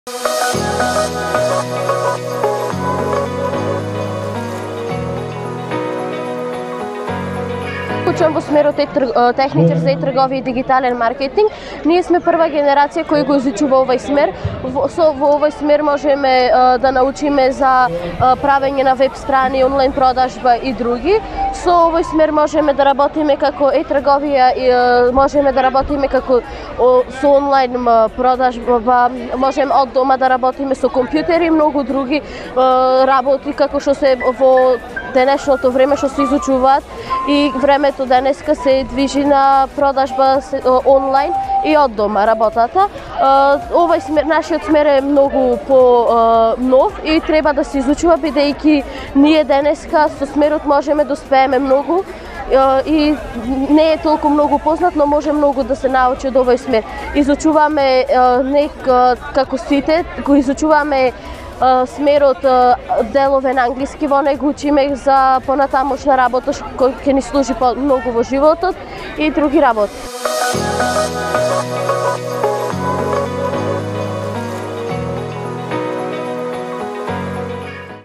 Учам во смерот техничар за трговија и дигитален маркетинг. Ние сме прва генерација која го изучува овој смер. Во овој смер можеме да научиме за правење на веб страни, онлайн продажба и други. Со овој смер можеме да работиме како трговија, можеме да работиме како со онлайн продажба, можеме од дома да работиме со компјутери и многу други работи како што се во денешното време што се изучуваат и времето денеска се движи на продажба онлайн и од дома работата. Овој смер, нашиот смер е многу нов и треба да се изучува бидејќи ние денеска со смерот можеме да успееме многу и не е толку многу познат, но може многу да се научи од овој смер. Изучуваме како сите, го изучуваме смерот делове на англиски во него, учиме за понатамошна работа кој ќе ни служи многу во животот и други работи.